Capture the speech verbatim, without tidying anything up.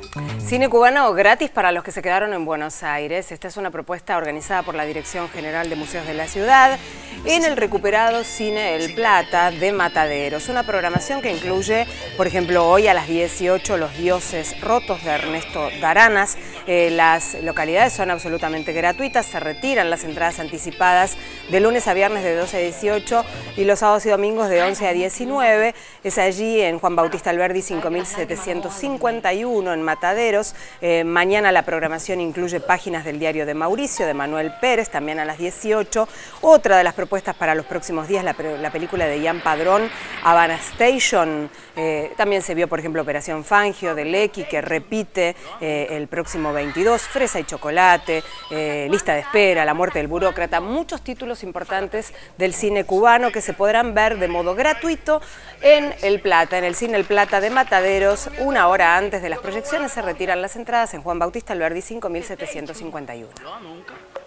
Cine cubano gratis para los que se quedaron en Buenos Aires. Esta es una propuesta organizada por la Dirección General de Museos de la Ciudad en el recuperado Cine El Plata de Mataderos. Una programación que incluye, por ejemplo, hoy a las dieciocho, Los Dioses Rotos de Ernesto Daranas. Eh, las localidades son absolutamente gratuitas, se retiran las entradas anticipadas de lunes a viernes de doce a dieciocho y los sábados y domingos de once a diecinueve. Es allí en Juan Bautista Alberdi cinco mil setecientos cincuenta y uno en Mataderos. Eh, mañana la programación incluye páginas del diario de Mauricio, de Manuel Pérez, también a las dieciocho. Otra de las propuestas para los próximos días, la, la película de Ian Padrón, Havana Station. Eh, también se vio, por ejemplo, Operación Fangio de Lecky, que repite eh, el próximo veintidós, Fresa y Chocolate, eh, Lista de Espera, La Muerte del Burócrata, muchos títulos importantes del cine cubano que se podrán ver de modo gratuito en El Plata, en el Cine El Plata de Mataderos. Una hora antes de las proyecciones se retiran las entradas en Juan Bautista Alberdi cinco mil setecientos cincuenta y uno.